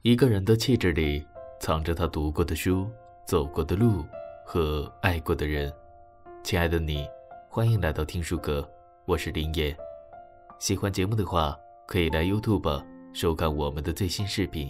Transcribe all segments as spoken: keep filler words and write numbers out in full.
一个人的气质里藏着他读过的书、走过的路和爱过的人。亲爱的你，欢迎来到听书阁，我是林叶。喜欢节目的话，可以来 YouTube 收看我们的最新视频。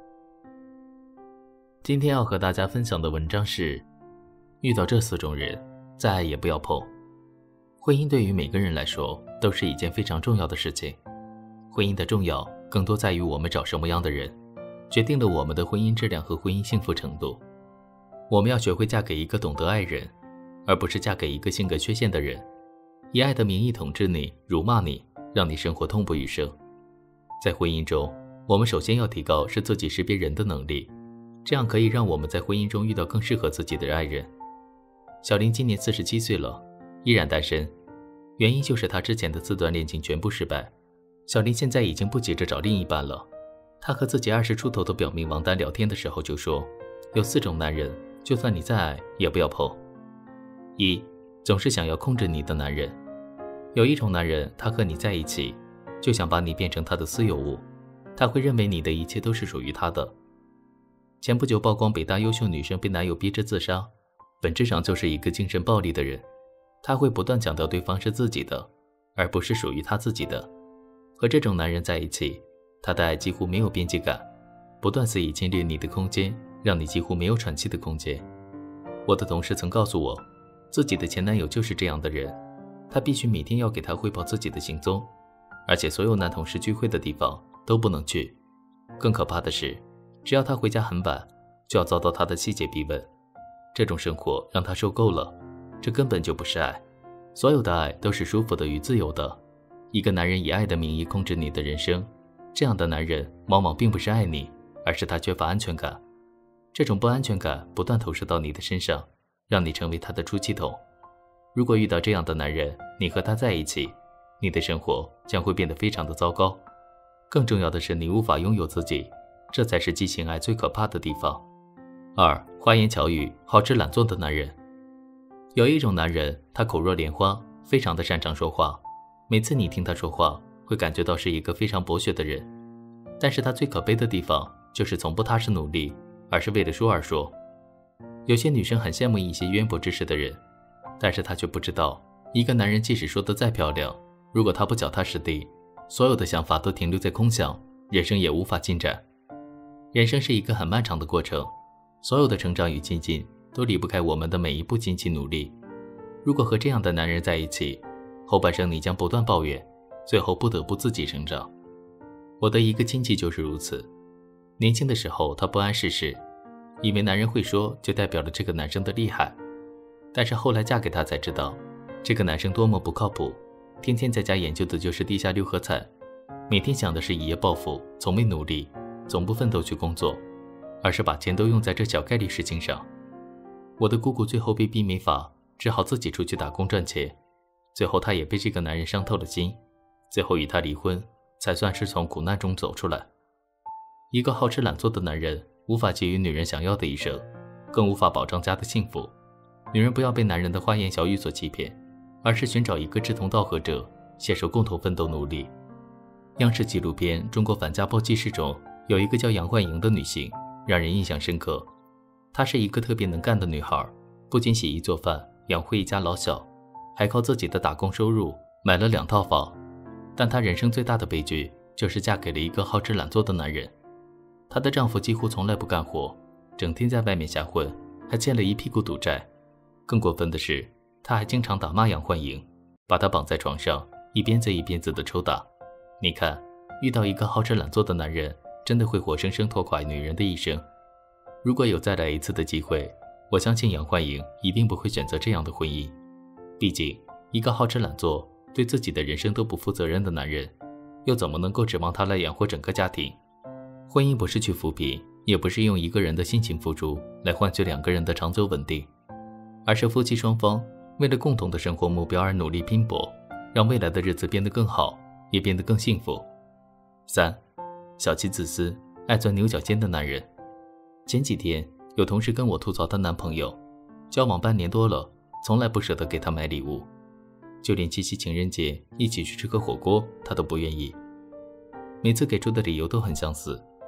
今天要和大家分享的文章是：遇到这四种人，再爱也不要碰。婚姻对于每个人来说都是一件非常重要的事情。婚姻的重要更多在于我们找什么样的人，决定了我们的婚姻质量和婚姻幸福程度。我们要学会嫁给一个懂得爱人，而不是嫁给一个性格缺陷的人，以爱的名义统治你、辱骂你，让你生活痛不欲生。在婚姻中，我们首先要提高是自己识别人的能力，这样可以让我们在婚姻中遇到更适合自己的爱人。小林今年四十七岁了，依然单身，原因就是他之前的四段恋情全部失败。小林现在已经不急着找另一半了，他和自己二十出头的表妹王丹聊天的时候就说，有四种男人，就算你再爱也不要碰。一，总是想要控制你的男人。有一种男人，他和你在一起，就想把你变成他的私有物，他会认为你的一切都是属于他的。前不久曝光北大优秀女生被男友逼着自杀，本质上就是一个精神暴力的人，他会不断强调对方是自己的，而不是属于他自己的。和这种男人在一起，他的爱几乎没有边界感，不断肆意侵略你的空间，让你几乎没有喘气的空间。我的同事曾告诉我，自己的前男友就是这样的人，他必须每天要给他汇报自己的行踪，而且所有男同事聚会的地方都不能去。更可怕的是，只要他回家很晚，就要遭到他的细节逼问。这种生活让他受够了，这根本就不是爱。所有的爱都是舒服的与自由的。一个男人以爱的名义控制你的人生，这样的男人往往并不是爱你，而是他缺乏安全感。这种不安全感不断投射到你的身上，让你成为他的出气筒。如果遇到这样的男人，你和他在一起，你的生活将会变得非常的糟糕。更重要的是，你无法拥有自己，这才是激情爱最可怕的地方。二，花言巧语、好吃懒做的男人。有一种男人，他口若莲花，非常的擅长说话，每次你听他说话，会感觉到是一个非常博学的人。但是他最可悲的地方，就是从不踏实努力，而是为了说而说。有些女生很羡慕一些渊博知识的人，但是她却不知道，一个男人即使说得再漂亮，如果他不脚踏实地，所有的想法都停留在空想，人生也无法进展。人生是一个很漫长的过程，所有的成长与精进都离不开我们的每一步积极努力。如果和这样的男人在一起，后半生你将不断抱怨，最后不得不自己成长。我的一个亲戚就是如此。年轻的时候他不谙世事，以为男人会说就代表了这个男生的厉害，但是后来嫁给他才知道，这个男生多么不靠谱，天天在家研究的就是地下六合彩，每天想的是一夜暴富，从没努力，总不奋斗去工作，而是把钱都用在这小概率事情上。我的姑姑最后被逼没法，只好自己出去打工赚钱，最后她也被这个男人伤透了心，最后与他离婚，才算是从苦难中走出来。一个好吃懒做的男人，无法给予女人想要的一生，更无法保障家的幸福。女人不要被男人的花言巧语所欺骗，而是寻找一个志同道合者，携手共同奋斗努力。央视纪录片《中国反家暴纪实》中，有一个叫杨焕莹的女性，让人印象深刻。她是一个特别能干的女孩，不仅洗衣做饭，养活一家老小，还靠自己的打工收入买了两套房。但她人生最大的悲剧，就是嫁给了一个好吃懒做的男人。她的丈夫几乎从来不干活，整天在外面瞎混，还欠了一屁股赌债。更过分的是，他还经常打骂杨焕莹，把她绑在床上，一鞭子一鞭子的抽打。你看，遇到一个好吃懒做的男人，真的会活生生拖垮女人的一生。如果有再来一次的机会，我相信杨焕莹一定不会选择这样的婚姻。毕竟，一个好吃懒做、对自己的人生都不负责任的男人，又怎么能够指望他来养活整个家庭？婚姻不是去扶贫，也不是用一个人的辛勤付出来换取两个人的长久稳定，而是夫妻双方为了共同的生活目标而努力拼搏，让未来的日子变得更好，也变得更幸福。三，小气自私、爱钻牛角尖的男人。前几天有同事跟我吐槽她男朋友，交往半年多了，从来不舍得给她买礼物，就连七夕情人节一起去吃个火锅，她都不愿意。每次给出的理由都很相似，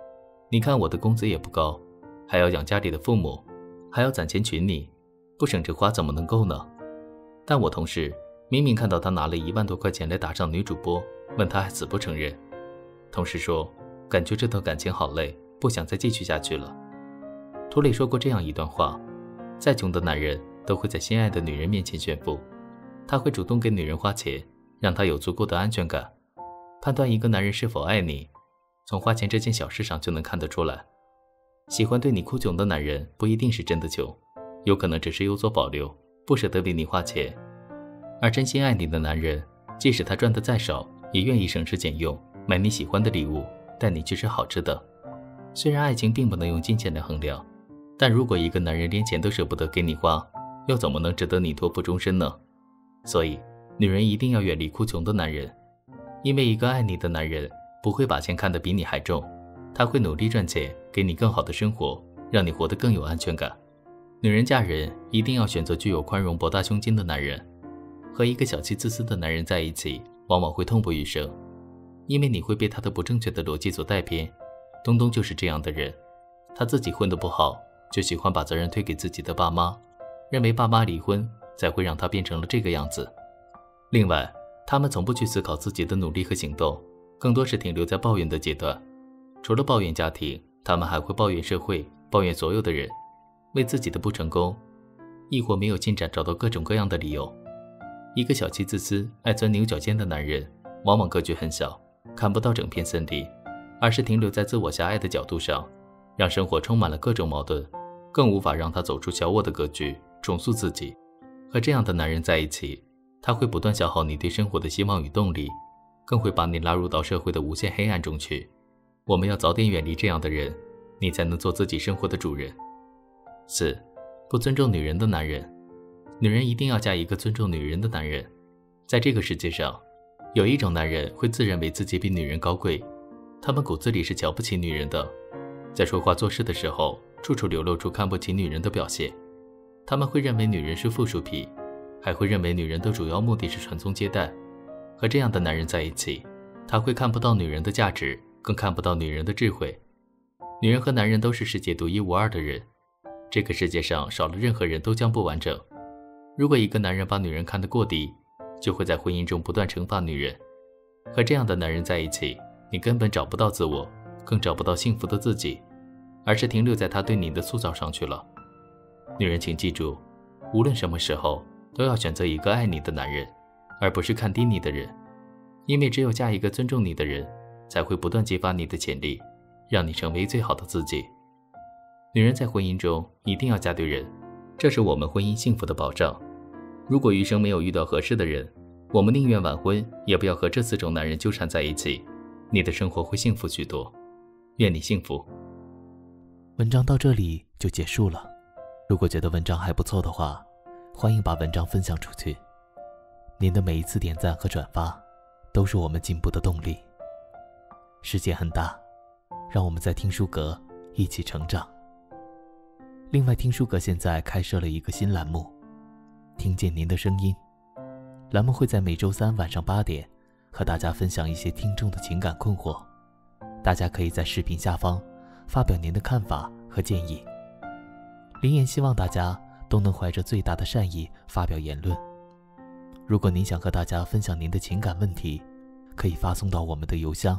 你看我的工资也不高，还要养家里的父母，还要攒钱娶你，不省着花怎么能够呢？但我同事明明看到他拿了一万多块钱来打赏女主播，问他还死不承认。同事说，感觉这段感情好累，不想再继续下去了。图里说过这样一段话，再穷的男人都会在心爱的女人面前炫富，他会主动给女人花钱，让她有足够的安全感。判断一个男人是否爱你，从花钱这件小事上就能看得出来。喜欢对你哭穷的男人不一定是真的穷，有可能只是有所保留，不舍得为你花钱。而真心爱你的男人，即使他赚得再少，也愿意省吃俭用，买你喜欢的礼物，带你去吃好吃的。虽然爱情并不能用金钱来衡量，但如果一个男人连钱都舍不得给你花，又怎么能值得你托付终身呢？所以女人一定要远离哭穷的男人，因为一个爱你的男人不会把钱看得比你还重，他会努力赚钱，给你更好的生活，让你活得更有安全感。女人嫁人一定要选择具有宽容博大胸襟的男人，和一个小气自私的男人在一起，往往会痛不欲生，因为你会被他的不正确的逻辑所带偏。东东就是这样的人，他自己混得不好，就喜欢把责任推给自己的爸妈，认为爸妈离婚才会让他变成了这个样子。另外，他们从不去思考自己的努力和行动，更多是停留在抱怨的阶段。除了抱怨家庭，他们还会抱怨社会，抱怨所有的人，为自己的不成功亦或没有进展找到各种各样的理由。一个小气自私、爱钻牛角尖的男人，往往格局很小，看不到整片森林，而是停留在自我狭隘的角度上，让生活充满了各种矛盾，更无法让他走出小我的格局，重塑自己。和这样的男人在一起，他会不断消耗你对生活的希望与动力，更会把你拉入到社会的无限黑暗中去。我们要早点远离这样的人，你才能做自己生活的主人。四、不尊重女人的男人。女人一定要嫁一个尊重女人的男人。在这个世界上，有一种男人会自认为自己比女人高贵，他们骨子里是瞧不起女人的，在说话做事的时候，处处流露出看不起女人的表现。他们会认为女人是附属品，还会认为女人的主要目的是传宗接代。和这样的男人在一起，他会看不到女人的价值，更看不到女人的智慧。女人和男人都是世界独一无二的人，这个世界上少了任何人都将不完整。如果一个男人把女人看得过低，就会在婚姻中不断惩罚女人。和这样的男人在一起，你根本找不到自我，更找不到幸福的自己，而是停留在他对你的塑造上去了。女人请记住，无论什么时候都要选择一个爱你的男人，而不是看低你的人，因为只有嫁一个尊重你的人，才会不断激发你的潜力，让你成为最好的自己。女人在婚姻中一定要嫁对人，这是我们婚姻幸福的保障。如果余生没有遇到合适的人，我们宁愿晚婚，也不要和这四种男人纠缠在一起，你的生活会幸福许多。愿你幸福。 文章到这里就结束了。如果觉得文章还不错的话，欢迎把文章分享出去。您的每一次点赞和转发，都是我们进步的动力。世界很大，让我们在听书阁一起成长。另外，听书阁现在开设了一个新栏目，听见您的声音。栏目会在每周三晚上八点和大家分享一些听众的情感困惑，大家可以在视频下方发表您的看法和建议。林言希望大家都能怀着最大的善意发表言论。如果您想和大家分享您的情感问题，可以发送到我们的邮箱。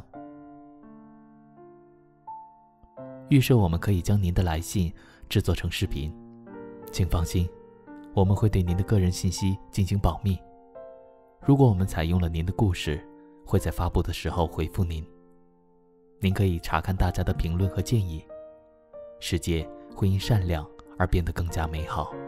预设我们可以将您的来信制作成视频，请放心，我们会对您的个人信息进行保密。如果我们采用了您的故事，会在发布的时候回复您。您可以查看大家的评论和建议，世界会因善良而变得更加美好。